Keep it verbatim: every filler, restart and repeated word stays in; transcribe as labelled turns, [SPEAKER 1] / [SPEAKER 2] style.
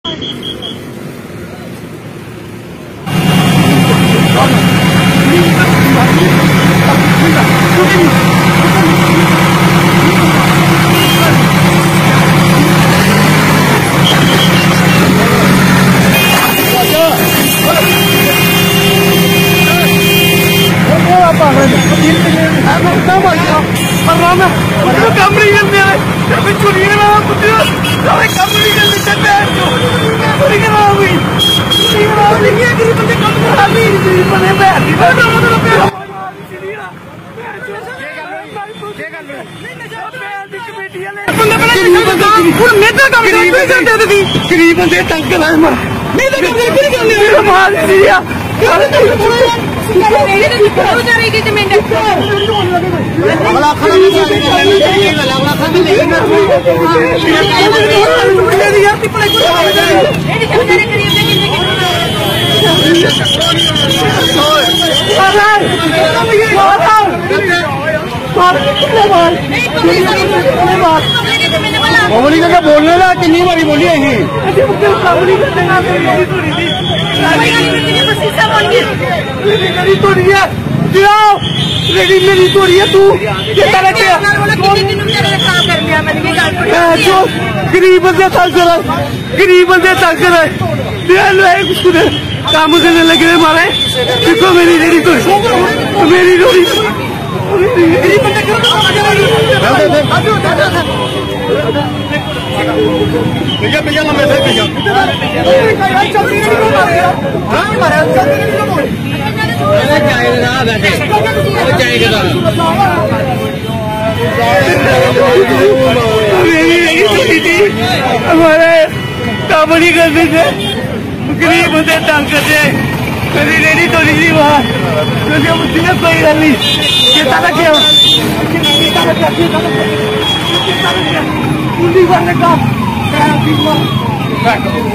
[SPEAKER 1] गरीब बंदे तंग कराए मर बोली का बोलने ला कितनी बारी बोली है मेरी तोड़ी है तू गरीब बंदे तंग कर गरीब बंदे तंग कर काम करने लगे मारे देखो मेरी रेडी तो मेरी रोड़ी भैया भैया ना मैसेज भैया हमारे काम नहीं करते थे गरीब बंदे तंग करते मेरी रेडी तो नहीं वहाँ मुझे कोई गल नहीं क्या क्या Undi warna kau,